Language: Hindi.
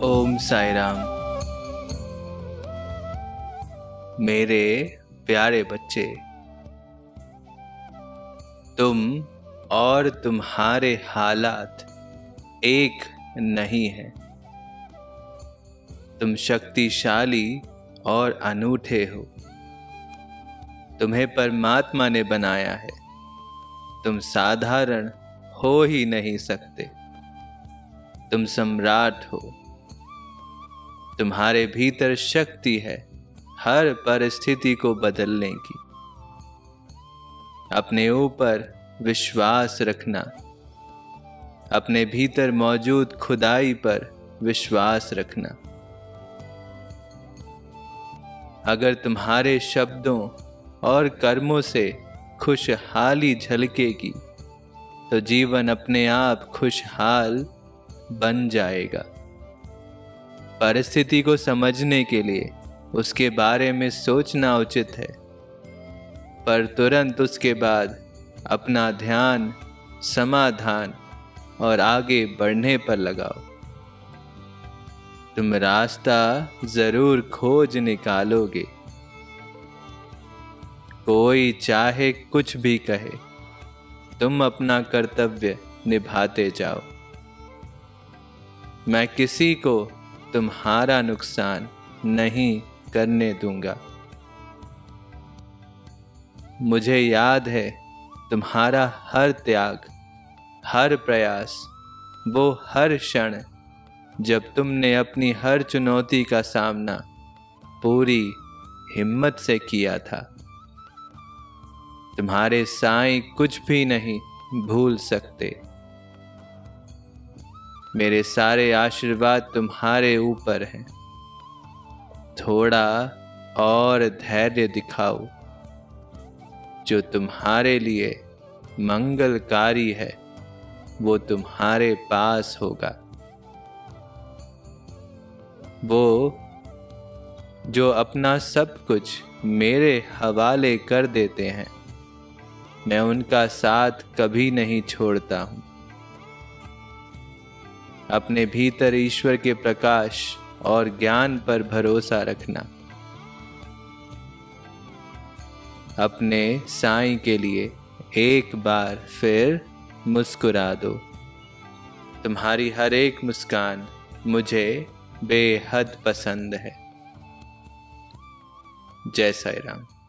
ओम साई राम। मेरे प्यारे बच्चे, तुम और तुम्हारे हालात एक नहीं हैं। तुम शक्तिशाली और अनूठे हो। तुम्हें परमात्मा ने बनाया है। तुम साधारण हो ही नहीं सकते। तुम सम्राट हो। तुम्हारे भीतर शक्ति है हर परिस्थिति को बदलने की। अपने ऊपर विश्वास रखना, अपने भीतर मौजूद खुदाई पर विश्वास रखना। अगर तुम्हारे शब्दों और कर्मों से खुशहाली झलकेगी तो जीवन अपने आप खुशहाल बन जाएगा। परिस्थिति को समझने के लिए उसके बारे में सोचना उचित है, पर तुरंत उसके बाद अपना ध्यान समाधान और आगे बढ़ने पर लगाओ। तुम रास्ता जरूर खोज निकालोगे। कोई चाहे कुछ भी कहे, तुम अपना कर्तव्य निभाते जाओ। मैं किसी को तुम्हारा नुकसान नहीं करने दूंगा। मुझे याद है तुम्हारा हर त्याग, हर प्रयास, वो हर क्षण जब तुमने अपनी हर चुनौती का सामना पूरी हिम्मत से किया था। तुम्हारे साईं कुछ भी नहीं भूल सकते। मेरे सारे आशीर्वाद तुम्हारे ऊपर हैं। थोड़ा और धैर्य दिखाओ। जो तुम्हारे लिए मंगलकारी है वो तुम्हारे पास होगा। वो जो अपना सब कुछ मेरे हवाले कर देते हैं, मैं उनका साथ कभी नहीं छोड़ता हूँ। अपने भीतर ईश्वर के प्रकाश और ज्ञान पर भरोसा रखना। अपने साईं के लिए एक बार फिर मुस्कुरा दो। तुम्हारी हर एक मुस्कान मुझे बेहद पसंद है। जय साई राम।